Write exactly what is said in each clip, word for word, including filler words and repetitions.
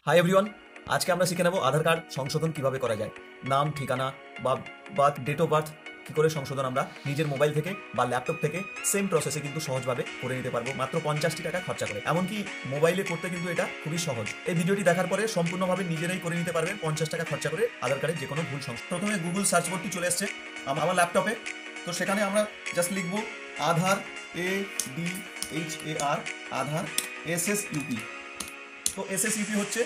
Hi everyone, আজকে আমরা শিখে নেব আধার কার্ড সংশোধন কিভাবে করা যায়। নাম, ঠিকানা বা বার্থ ডেট অফ বার্থ কী করে সংশোধন আমরা নিজের মোবাইল থেকে বা ল্যাপটপ থেকে সেম প্রসেসে কিন্তু সহজভাবে করে নিতে পারবো মাত্র পঞ্চাশটি টাকা খরচা করে। এমনকি মোবাইলে করতে কিন্তু এটা খুবই সহজ। এই ভিডিওটি দেখার পরে সম্পূর্ণভাবে নিজেরাই করে নিতে পারবেন পঞ্চাশ টাকা খরচা করে আধার কার্ডের যে কোনো ভুল সংশোধন। প্রথমে গুগল সার্চ বোর্ডটি চলে এসছে আমার ল্যাপটপে, তো সেখানে আমরা জাস্ট লিখব Aadhaar, A D H A R, Aadhaar S S UP. তো এস এস ইউপি হচ্ছে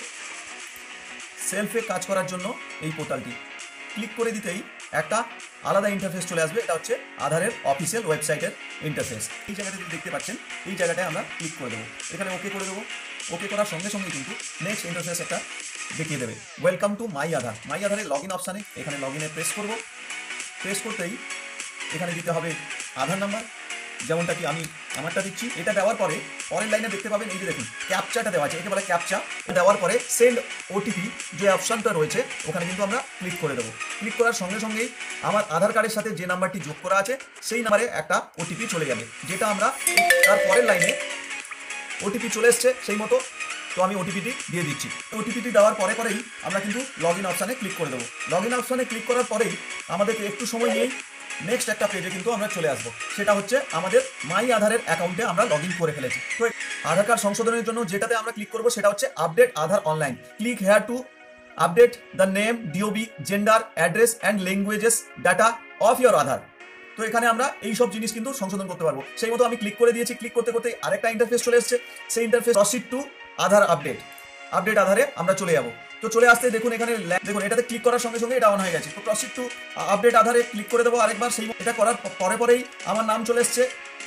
সেলফে কাজ করার জন্য এই পোর্টালটি। ক্লিক করে দিতেই একটা আলাদা ইন্টারফেস চলে আসবে। এটা হচ্ছে আধারের অফিসিয়াল ওয়েবসাইটের ইন্টারফেস। এই জায়গাটা যদি দেখতে পাচ্ছেন, এই জায়গাটায় আমরা ক্লিক করে দেবো। এখানে ওকে করে দেবো। ওকে করার সঙ্গে সঙ্গে কিন্তু নেক্সট ইন্টারফেস একটা দেখিয়ে দেবে, ওয়েলকাম টু মাই আধার। মাই আধারের লগ ইন অপশানে এখানে লগ ইনে প্রেস করবো। প্রেস করতেই এখানে দিতে হবে আধার নাম্বার, যেমনটা কি আমি আমারটা দিচ্ছি। এটা দেওয়ার পরে পরের লাইনে দেখতে পাবেন, এই যে দেখুন ক্যাপচাটা দেওয়া আছে, একে বলে ক্যাপচা। দেওয়ার পরে সেন্ড ওটিপি যে অপশানটা রয়েছে ওখানে কিন্তু আমরা ক্লিক করে দেবো। ক্লিক করার সঙ্গে সঙ্গেই আমার আধার কার্ডের সাথে যে নাম্বারটি যোগ করা আছে সেই নাম্বারে একটা ওটিপি চলে যাবে, যেটা আমরা তার পরের লাইনে ওটিপি চলে এসছে সেই মতো। তো আমি ওটিপিটি দিয়ে দিচ্ছি। ওটিপিটি দেওয়ার পরে পরেই আমরা কিন্তু লগ ইন অপশানে ক্লিক করে দেবো। লগ ইন অপশানে ক্লিক করার পরেই আমাদেরকে একটু সময় নিয়েই নেক্সট একটা পেজে কিন্তু আমরা চলে আসবো। সেটা হচ্ছে আমাদের মাই আধারের অ্যাকাউন্টে আমরা লগ ইন করে ফেলেছি। তো আধার কার্ড সংশোধনের জন্য যেটাতে আমরা ক্লিক করবো সেটা হচ্ছে update Aadhaar online. Click here to update the name, DOB, gender, address and languages data of your Aadhaar. তো এখানে আমরা এই সব জিনিস কিন্তু সংশোধন করতে পারবো। সেই মতো আমি ক্লিক করে দিয়েছি। ক্লিক করতে করতে আরেকটা ইন্টারফেস চলে এসছে। সেই interface proceed to Aadhaar update. Update আধারে আমরা চলে যাবো। তো চলে আসতে দেখুন এখানে দেখুন এটাতে ক্লিক করার সঙ্গে সঙ্গে এটা অন হয়ে গেছে। তো প্রসিড টু আপডেট আধারে ক্লিক করে দেবো আরেকবার। সেই এটা করার পরে পরেই আমার নাম চলে এসছে,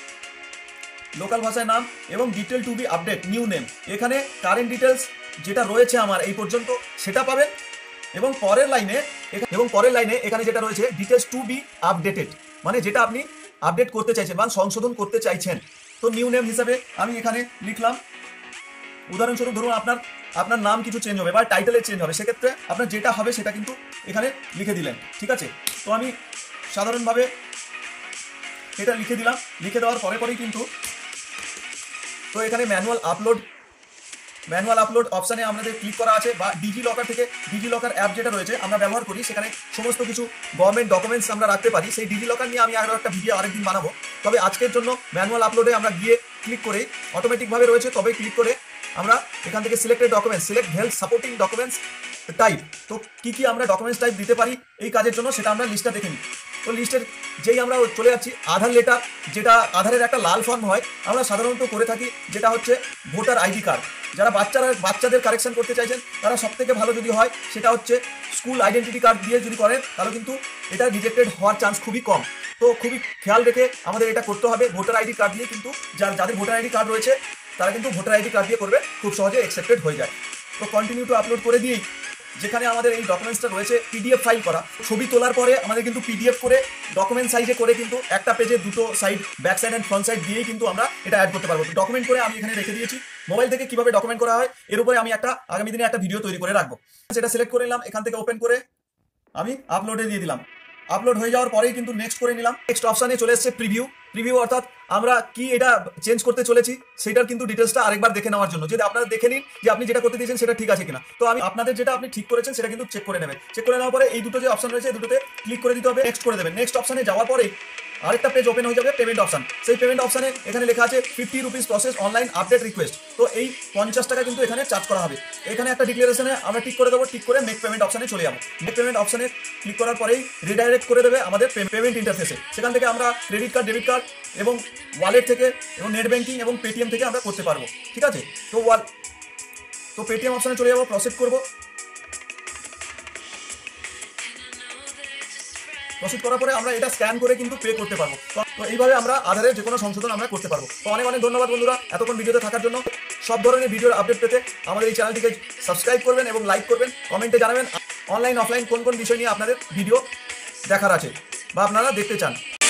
লোকাল ভাষায় নাম, এবং detail to be update new name. এখানে কারেন্ট ডিটেলস যেটা রয়েছে আমার এই পর্যন্ত সেটা পাবেন, এবং পরের লাইনে এবং পরের লাইনে এখানে যেটা রয়েছে ডিটেলস টু বি আপডেটেড, মানে যেটা আপনি আপডেট করতে চাইছেন বা সংশোধন করতে চাইছেন। তো নিউ নেম হিসাবে আমি এখানে লিখলাম, উদাহরণস্বরূপ ধরুন আপনার আপনার নাম কিছু চেঞ্জ হবে বা টাইটেলের চেঞ্জ হবে, সেক্ষেত্রে আপনার যেটা হবে সেটা কিন্তু এখানে লিখে দিলেন। ঠিক আছে, তো আমি সাধারণভাবে এটা লিখে দিলাম। লিখে দেওয়ার পরে পরেই কিন্তু তো এখানে ম্যানুয়াল আপলোড ম্যানুয়াল আপলোড অপশানে আমাদের ক্লিক করা আছে, বা ডিজি লকার থেকে ডিজি লকার অ্যাপ যেটা রয়েছে আমরা ব্যবহার করি, সেখানে সমস্ত কিছু গভর্নমেন্ট ডকুমেন্টস আমরা রাখতে পারি। সেই ডিজি লকার নিয়ে আমি আরও একটা ভিডিও আরেকদিন বানাবো। তবে আজকের জন্য ম্যানুয়াল আপলোডে আমরা গিয়ে ক্লিক করে অটোমেটিকভাবে রয়েছে, তবে ক্লিক করে আমরা এখান থেকে selected documents, select health supporting documents type. তো কী কী আমরা ডকুমেন্টস টাইপ দিতে পারি এই কাজের জন্য সেটা আমরা লিস্টটা দেখে নিই। তো লিস্টের যেই আমরা চলে যাচ্ছি, আধার লেটার, যেটা আধারের একটা লাল ফর্ম হয়, আমরা সাধারণত করে থাকি, যেটা হচ্ছে ভোটার আইডি কার্ড। যারা বাচ্চারা বাচ্চাদের কারেকশন করতে চাইছেন তারা সব থেকে ভালো যদি হয় সেটা হচ্ছে স্কুল আইডেন্টিটি কার্ড দিয়ে যদি করেন, তাহলে কিন্তু এটা রিজেক্টেড হওয়ার চান্স খুবই কম। তো খুবই খেয়াল রেখে আমাদের এটা করতে হবে। ভোটার আইডি কার্ড দিয়ে কিন্তু যার যাদের ভোটার আইডি কার্ড রয়েছে তারা কিন্তু ভোটার আইডি কার্ড দিয়ে করবে, খুব সহজে অ্যাকসেপ্টেড হয়ে যায়। তো কন্টিনিউ টু আপলোড করে দিয়েই যেখানে আমাদের এই ডকুমেন্টসটা রয়েছে পিডিএফ ফাইল করা, ছবি তোলার পরে আমাদের কিন্তু পিডিএফ করে ডকুমেন্ট সাইজে করে কিন্তু একটা পেজে দুটো side, back side and front side দিয়েই কিন্তু আমরা এটা অ্যাড করতে পারবো। ডকুমেন্ট করে আমি এখানে রেখে দিয়েছি। মোবাইল থেকে কিভাবে ডকুমেন্ট করা হয় এর উপরে আমি একটা আগামী দিনে একটা ভিডিও তৈরি করে রাখবো। সেটা সিলেক্ট করে নিলাম, এখান থেকে ওপেন করে আমি আপলোডে দিয়ে দিলাম। আপলোড হয়ে যাওয়ার পরেই কিন্তু নেক্সট করে নিলাম। নেক্সট অপশানে চলে এসছে প্রিভিউ। প্রিভিউ অর্থাৎ আমরা কি এটা চেঞ্জ করতে চলেছি সেটার কিন্তু ডিটেলসটা আরেকবার দেখে নেওয়ার জন্য, যদি আপনারা দেখে নিন যে আপনি যেটা করতে দিয়েছেন সেটা ঠিক আছে কিনা। তো আমি আপনাদের যেটা আপনি ঠিক করেছেন সেটা কিন্তু চেক করে নেবেন। চেক করে নেওয়ার পরে এই দুটো যে অপশন রয়েছে এই দুটোতে ক্লিক করে দিতে হবে, নেক্সট করে দেবেন। নেক্সট অপশানে যাওয়ার পরে আরেকটা পেজ ওপেন হয়ে যাবে, পেমেন্ট অপশন। সেই পেমেন্ট অপশানে এখানে লেখা আছে fifty rupees process online update request. তো এই পঞ্চাশ টাকা কিন্তু এখানে চার্জ করা হবে। এখানে একটা ডিক্লারেশনে আমরা টিক করে দেবো। টিক করে মেক পেমেন্ট অপশানে চলে যাবো। মেক পেমেন্ট অপশানে ক্লিক করার পরেই রিডাইরেক্ট করে দেবে আমাদের পেমেন্ট ইন্টারফেসে। সেখান থেকে আমরা ক্রেডিট কার্ড, ডেবিট কার্ড এবং ওয়ালেট থেকে এবং নেট ব্যাঙ্কিং এবং পেটিএম থেকে আমরা করতে পারবো। ঠিক আছে, তো ওয়াল তো পেটিএম অপশানে চলে যাবো, প্রসেস করবো। প্রসিড করার পরে আমরা এটা স্ক্যান করে কিন্তু পে করতে পারবো। তো এইভাবে আমরা আধারের যে কোনো সংশোধন আমরা করতে পারবো। তো অনেক অনেক ধন্যবাদ বন্ধুরা এতক্ষণ ভিডিওতে থাকার জন্য। সব ধরনের ভিডিওর আপডেট পেতে আমাদের এই চ্যানেলটিকে সাবস্ক্রাইব করবেন এবং লাইক করবেন। কমেন্টে জানাবেন অনলাইন অফলাইন কোন কোন বিষয় নিয়ে আপনাদের ভিডিও দেখার আছে বা আপনারা দেখতে চান।